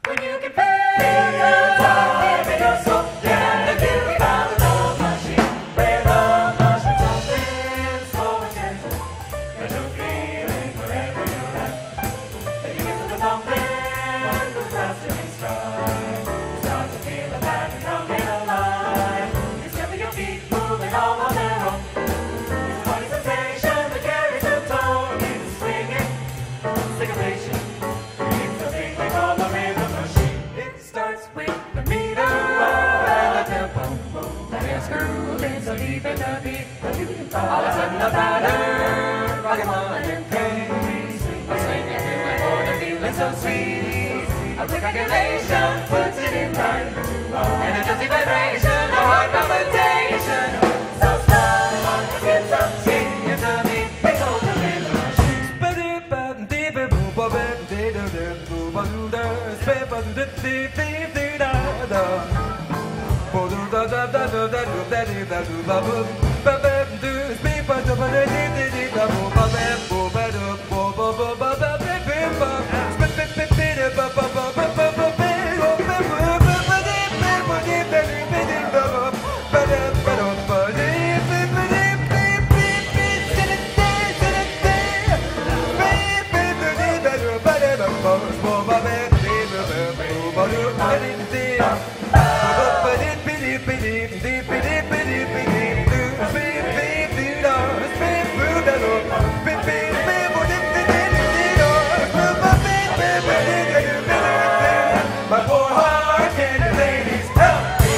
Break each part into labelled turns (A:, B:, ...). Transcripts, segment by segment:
A: When you can feel the time in your soul. Yeah, the beauty of the love machine. Where love machine something slow and gentle. There's a feeling wherever you're at. Then you get to the thumping, the faster you stride. You start to feel the pattern coming alive. You step with your feet moving all on their own. It's a funny sensation that carries a tone. It's swinging, syncopation. It's the thing we call the rhythm machine. It starts with the meter and the tempo. And it's grooving so deep in the beat. All of a sudden the pattern, rocking one and pace. A swinging feeling for the feeling so sweet. A quick calculation puts it in right. And a dizzy vibration, a heart palpitation. So slow, it's so sweet in the beat. It's all the rhythm machine. My poor heart, can you ladies help me?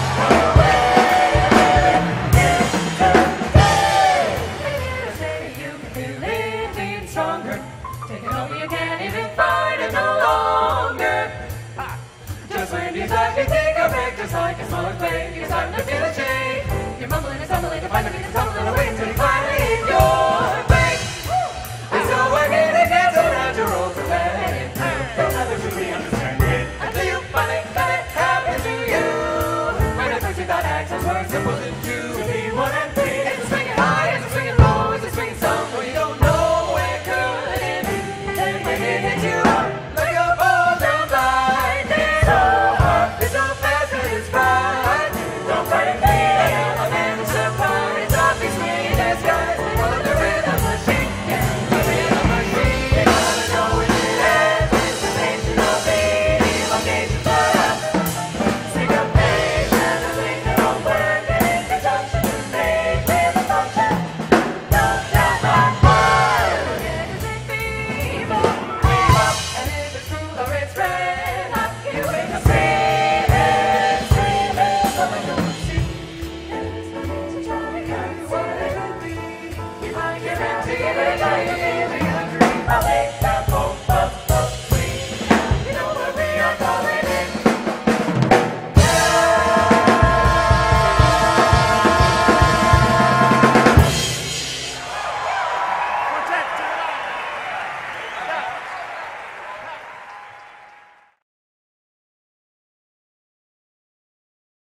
A: You can feel it being stronger. Taking over, you can't even fight it no longer. Just when you thought you'd take a break, just like a smaller quake, you're starting to feel a change. You're mumbling and stumbling to find the beat that's